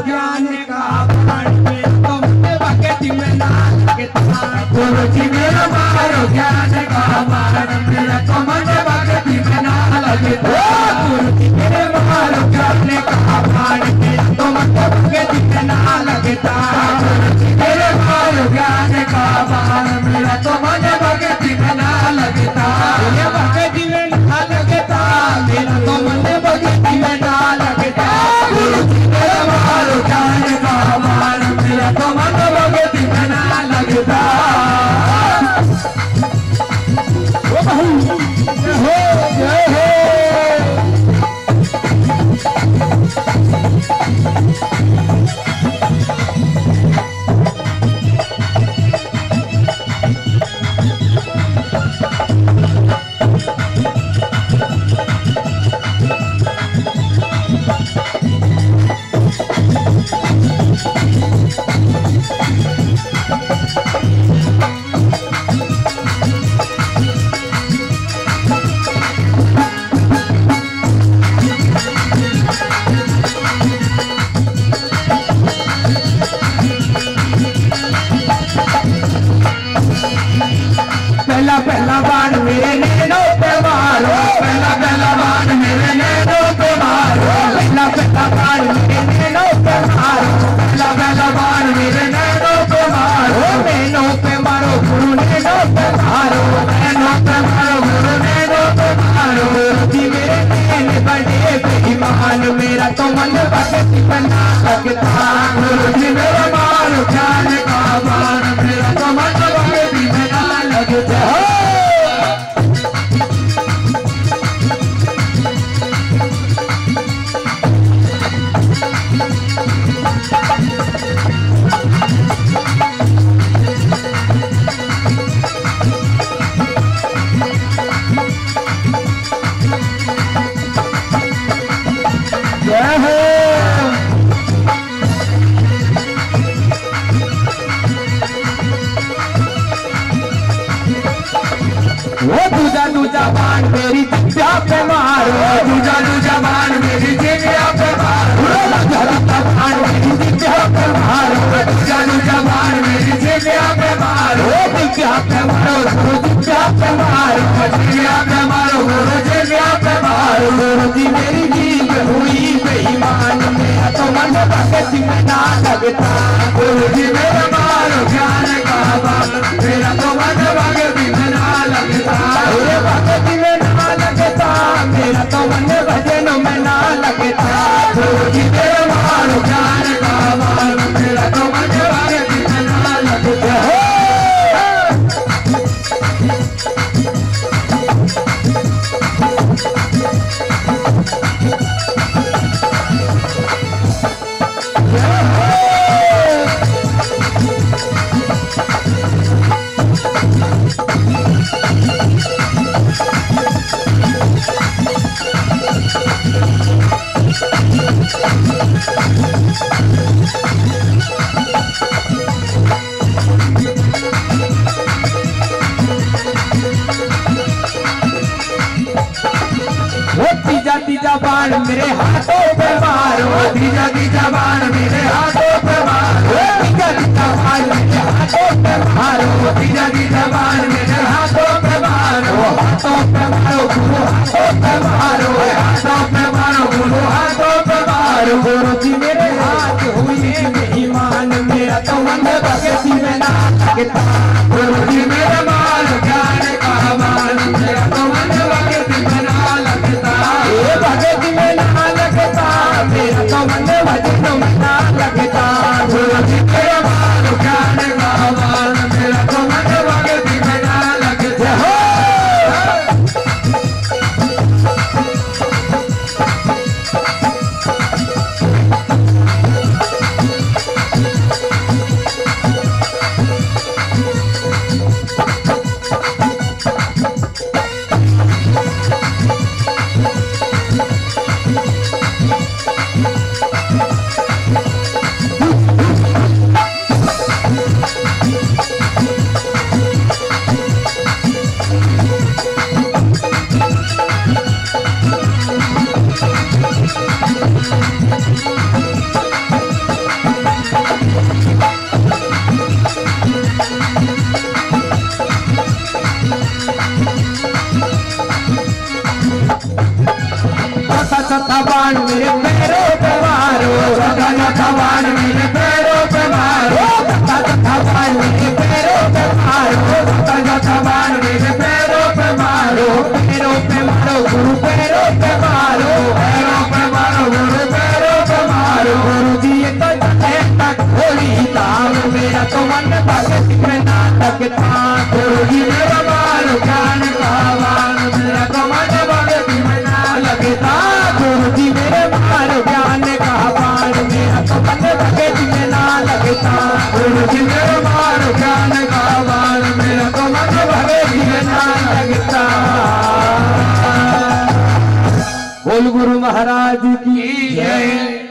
ज्ञान का बाण मेरा तो मन भक्ति में ना लगता। गुरु जी मेरा मारो ज्ञान का बाण मेरा तो मन भक्ति में ना लगता। गुरु जी मेरे मारो ज्ञान का बाण मेरा तो मन भक्ति में ना लगता। गुरु जी मेरे मारो ज्ञान का बाण मेरा तो मन भक्ति में ना लगता। भक्ति में ना लगता मेरा तो मन भक्ति में ना लगता। गुरु जी मेरे मारो ज्ञान का बाण मेरा तो मन भक्ति में ना लगता। पहला बाण मेरे नैनों पे मारो, पहला बाण मेरे नैनों पे मारो, पहला बाण मेरे नैनों पे मारो, पहला बाण मेरे नैनों पे मारो, नैनों पे मारो गुरु नैनों पे मारो, नैनों पे मारो गुरु नैनों पे मारो। जी मेरे नैन बड़े बेईमान मेरा तो मन भक्ति बना लगता। गुरु जी मेरा मारो ज्ञान का बाण मेरा तो मन भक्ति बना लगता। वो दूजा बाण मेरी जिभ्या पे मारो, दूजा बाण मेरी जिभ्या पे मारो, दूजा बाण मेरी जिभ्या पे मारो, दूजा बाण मेरी जिभ्या पे मारो, जिभ्या पे मारो गुरु जिभ्या पे मारो, जिभ्या पे मारो गुरु जिभ्या पे मारो। गुरु जी मेरी जीभ हुई बेईमान मेरा तो मन भक्ति में ना लगता। गुरु जी मेरा मारो ज्ञान का बाण मेरा तो मन भक्ति में ना लगता। भक्ति में ना लगता मेरा तो मन भजन में ना लगता। गुरु जी मेरा मारो ज्ञान का बाण मेरा तो मन भक्ति में ना लगता। तीजा बाण मेरे हाथों पे मारो, तीजा बाण मेरे हाथों पे मारो, तीजा बाण मेरे हाथों पे मारो, तीजा बाण मेरे हाथों पे मारो, हाथों पे मारो गुरु हाथों पे मारो, हाथों पे मारो गुरु हाथों पे मारो। गुरु जी मेरे हाथ हुए बेईमान मेरा तो मन भक्ति में ना लगता। गुरु जी मेरे मारो ज्ञान का बाण मेरा तो मन भक्ति में ना लगता। भक्ति में ना लगता मेरा तो मन भजन में ना लगता। गुरु जी मेरा मारो ज्ञान का बाण मेरा तो मन भक्ति में ना लगता। तथा बाण मेरे पैरों पे मारो, सदा तथा बाण मेरे पैरों पे मारो, सदा तथा बाण मेरे पैरों पे मारो, सदा तथा बाण मेरे पैरों पे मारो, पैरों पे मारो गुरु पैरों पे मारो, पैरों पे मारो गुरु पैरों पे मारो। गुरु जी तो तक होली धाम मेरा तो मन भगत में ना लगता, गुरु जी मेरा मारो ज्ञान का बाण मेरा तो मन भगत में ना लगता, गुरु जी मेरे मारो ज्ञान का बाण मेरा तो मन भगत में ना लगता, गुरु जी मेरे मारो ज्ञान का बाण मेरा तो मन भगत में ना लगता। बोल गुरु महाराज की जय।